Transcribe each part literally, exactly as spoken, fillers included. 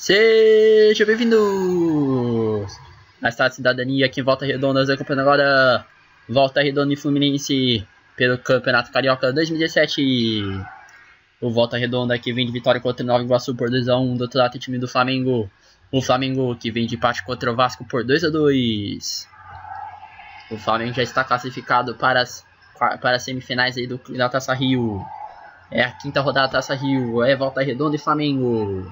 Sejam bem-vindos à Estado de Cidadania aqui em Volta Redonda, acompanhando agora Volta Redonda e Fluminense pelo Campeonato Carioca dois mil e dezessete. O Volta Redonda que vem de vitória contra o Nova Iguaçu por dois a um, do outro lado tem time do Flamengo. O Flamengo que vem de empate contra o Vasco por dois a dois. O Flamengo já está classificado para as, para as semifinais aí do, da Taça Rio. É a quinta rodada da Taça Rio, é Volta Redonda e Flamengo.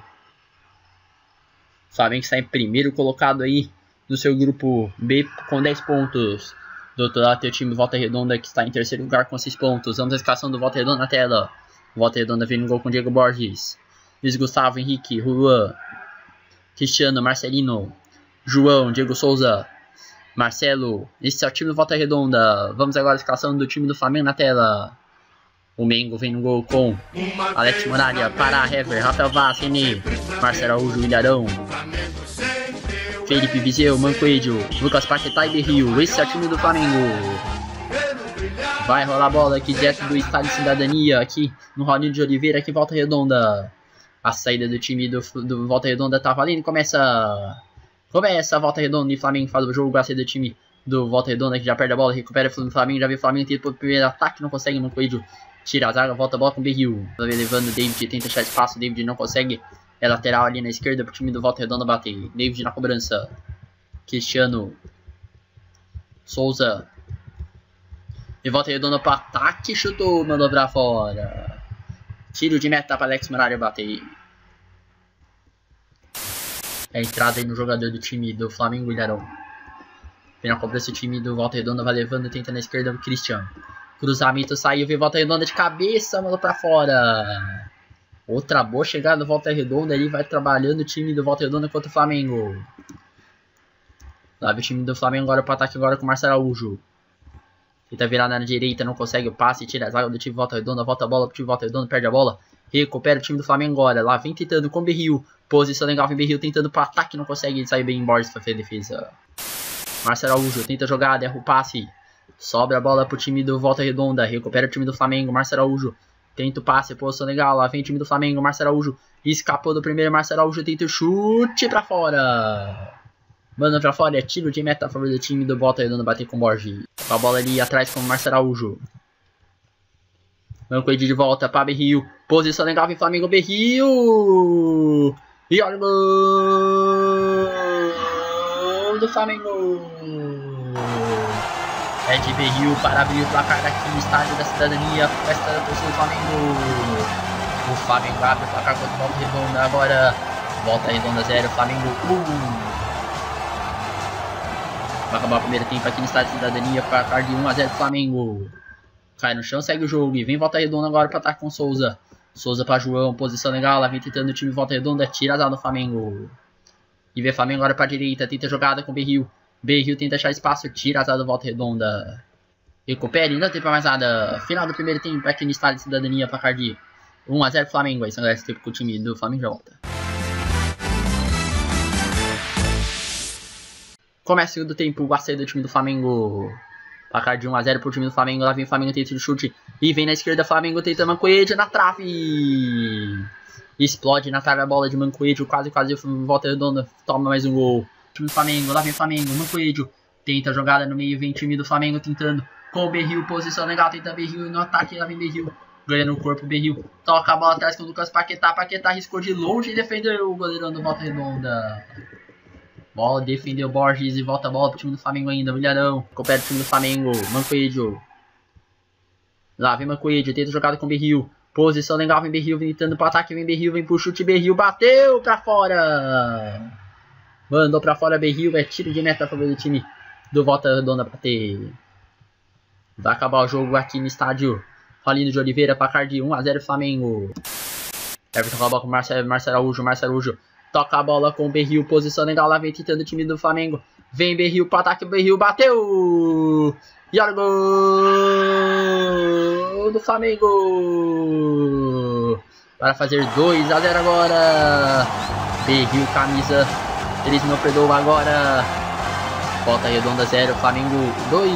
O Flamengo está em primeiro colocado aí no seu grupo B com dez pontos. Do outro lado tem o time Volta Redonda que está em terceiro lugar com seis pontos. Vamos à escalação do Volta Redonda na tela. Volta Redonda vem no gol com Diego Borges, Luiz Gustavo, Henrique, Juan, Cristiano, Marcelino, João, Diego Souza, Marcelo. Esse é o time do Volta Redonda. Vamos agora à escalação do time do Flamengo na tela. O Mengo vem no gol com Alex Muralha, Pará, Hever, Rafael Vaz, René, Marcelo Araújo, Ilharão, Felipe Viseu, Mancoedio, Lucas Paquetá e Berrio. Esse é o time do Flamengo. Vai rolar a bola aqui direto do Estádio Cidadania, aqui no Rolinho de Oliveira, aqui em Volta Redonda. A saída do time do, do Volta Redonda tá valendo. Começa, começa a Volta Redonda e Flamengo faz o jogo. A saída do time do Volta Redonda que já perde a bola, recupera o Flamengo, já vê o Flamengo tenta o primeiro ataque, não consegue, Mancoedio tira a zaga, volta a bola com o Berrio. Levando o David, tenta achar espaço, o David não consegue. É lateral ali na esquerda pro time do Volta Redonda bater. David na cobrança. Cristiano. Souza. E Volta Redonda pro ataque, chutou, mandou pra fora. Tiro de meta para Alex Muralha bater. É a entrada aí no jogador do time do Flamengo, Ilharão. Vem na cobrança o time do Volta Redonda, vai levando, tenta na esquerda o Cristiano. Cruzamento saiu, vem Volta Redonda de cabeça, mandou pra fora. Outra boa chegada do Volta Redonda, ali vai trabalhando o time do Volta Redonda contra o Flamengo. Lá vem o time do Flamengo agora pro ataque agora com o Marcelo Araújo. Tenta virar na direita, não consegue o passe, tira a zaga do time do Volta Redonda, volta a bola pro time do Volta Redonda, perde a bola. Recupera o time do Flamengo agora, lá vem tentando com o Berrio. Posição legal, vem Berrio tentando pro ataque, não consegue sair bem em Borges pra fazer a defesa. Marcelo Araújo tenta jogar, erra o passe. Sobra a bola pro time do Volta Redonda. Recupera o time do Flamengo. Marcelo Araújo tenta o passe. Posição legal. Lá vem o time do Flamengo. Marcelo Araújo escapou do primeiro. Marcelo Araújo tenta o chute pra fora. Manda pra fora. É tiro de meta a favor do time do Volta Redonda bater com o Borges. Com a bola ali atrás com o Marcelo Araújo. Mancoedio de volta para Berrio. Posição legal. Vem Flamengo. Berrio. E olha o gol do Flamengo. É de Berrio para abrir o placar aqui no Estádio da Cidadania. Festa da torcida do Flamengo. O Flamengo abre o placar contra o Volta Redonda. Agora, Volta Redonda zero, Flamengo um. Vai acabar o primeiro tempo aqui no Estádio da Cidadania. Placar de um a zero Flamengo. Cai no chão, segue o jogo. E vem Volta Redonda agora para atacar com Souza. Souza para João, posição legal. Lá vem tentando o time Volta Redonda. Tira a zaga do Flamengo. E vem Flamengo agora para a direita. Tenta a jogada com Berrio. Berrio tenta achar espaço, tira a zaga do Volta Redonda. Recupera e não tem pra mais nada. Final do primeiro tempo aqui no Estádio de Cidadania, placar de um a zero Flamengo. Aí são esse tempo que o time do Flamengo já volta. Começa o segundo tempo, a saída do time do Flamengo. Placar de um a zero pro time do Flamengo. Lá vem o Flamengo tentando o chute. E vem na esquerda Flamengo tentando Mancoedio na trave. Explode na trave a bola de Mancoedio. Quase, quase o Volta Redonda toma mais um gol. Time do Flamengo, lá vem o Flamengo, Mancoedio tenta a jogada no meio, vem o time do Flamengo tentando com o Berrio, posição legal, tenta Berrio no ataque, lá vem Berrio, ganha no corpo, Berrio, toca a bola atrás com o Lucas Paquetá, Paquetá riscou de longe e defendeu o goleirão do Volta Redonda. Bola, defendeu Borges e volta a bola pro time do Flamengo ainda, Ilharão, recupera o time do Flamengo, Mancoedio. Lá vem Mancoedio, tenta a jogada com o Berrio, posição legal, vem Berrio, vem tentando pro ataque, vem Berrio, vem pro chute, Berrio, bateu pra fora. Mandou pra fora Berrio, é tiro de meta a favor do time do Volta Redonda bater. Vai acabar o jogo aqui no estádio Rolinho de Oliveira, placar de um a zero Flamengo. Everton com a bola com o Marcelo, Marcelo Araújo, Marcelo Araújo toca a bola com o Berrio, posição legal, lá vem tentando o time do Flamengo. Vem Berrio pro ataque, Berrio bateu! E olha o gol do Flamengo! Para fazer dois a zero agora. Berrio, camisa... Eles não perdoam agora. Volta Redonda zero, Flamengo dois.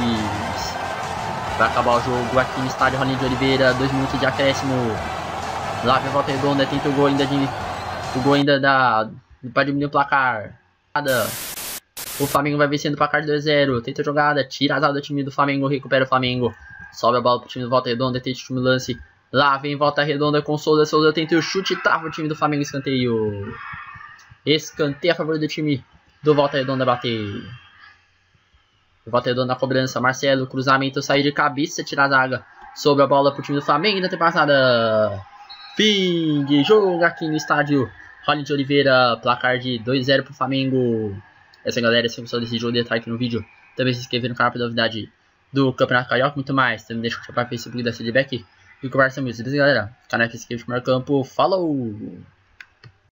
Vai acabar o jogo aqui no estádio Rolinho de Oliveira. dois minutos de acréscimo. Lá vem Volta Redonda, tenta o gol ainda de O gol ainda dá para diminuir o placar. O Flamengo vai vencendo o placar de dois a zero. Tenta a jogada, tira a zaga do time do Flamengo, recupera o Flamengo. Sobe a bola pro time do Volta Redonda, tenta o time lance. Lá vem Volta Redonda com Souza. Souza tenta o chute, trava o time do Flamengo, escanteio. Escanteio a favor do time do Volta Redonda bater. Volta Redonda na cobrança, Marcelo, cruzamento, sai de cabeça, tira a zaga. Sobre a bola pro time do Flamengo, ainda tem passada. Fim de jogo aqui no estádio Rony de Oliveira, placar de dois a zero pro Flamengo. Essa galera, se gostou desse jogo, deixa like no vídeo. Também se inscrever no canal para novidade do Campeonato Carioca, muito mais. Também deixa o seu para o Facebook da Feedback e conversa muito. Beleza, galera? Canal que se inscreve no Campo. Falou!